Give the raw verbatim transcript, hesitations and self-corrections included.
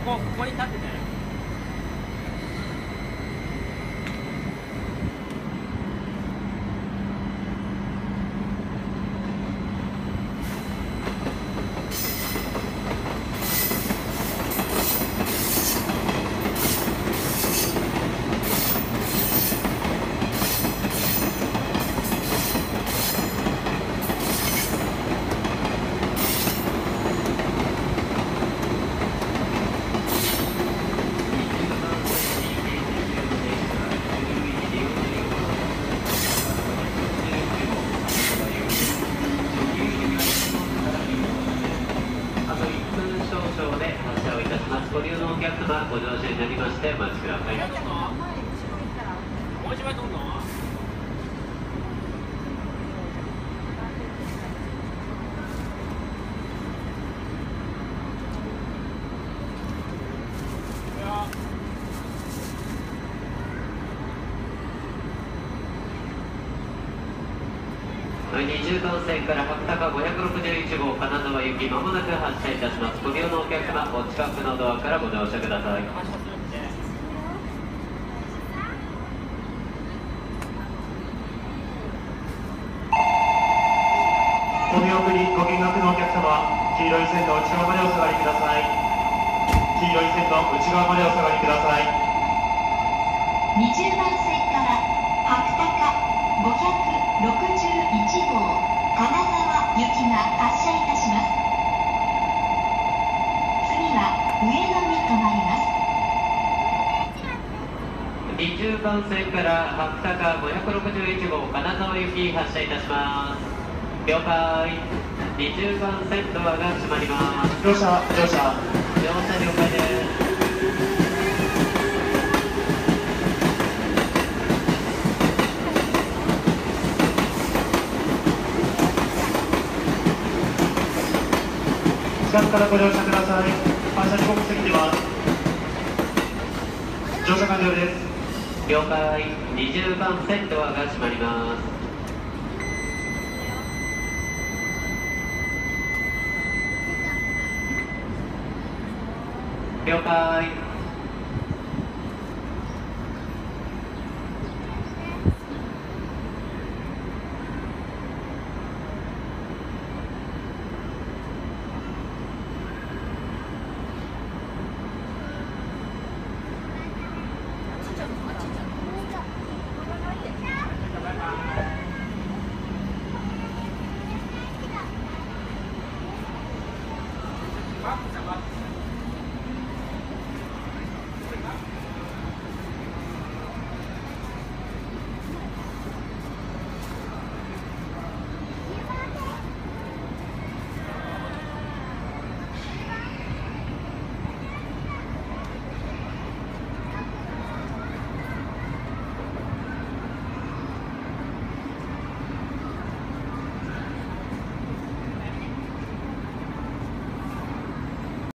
こ、ここに立ってて。 ご利用のお客様、ご乗車になりましてお待ちください。 もう一枚取んの？ にじゅうばん線から白鷹ごひゃくろくじゅういち号金沢行きまもなく発車いたします。ご利用のお客様、お近くのドアからご乗車ください。 お見送りご見学のお客様、黄色い線の内側までお下がりください。黄色い線の内側までお下がりください。 にじゅうばん線から白鷹ごひゃくろくじゅういち号金沢行きが発車いたします。次は上野に停まります。 にじゅうばん線から白鷹ごひゃくろくじゅういち号金沢行き発車いたします。了解。にじゅうばん線ドアが閉まります。 乗車乗車乗車了解です。 近くからご乗車ください。発車時刻過ぎてます。乗車完了です。 了解。にじゅうばん線ドアが閉まります。了解。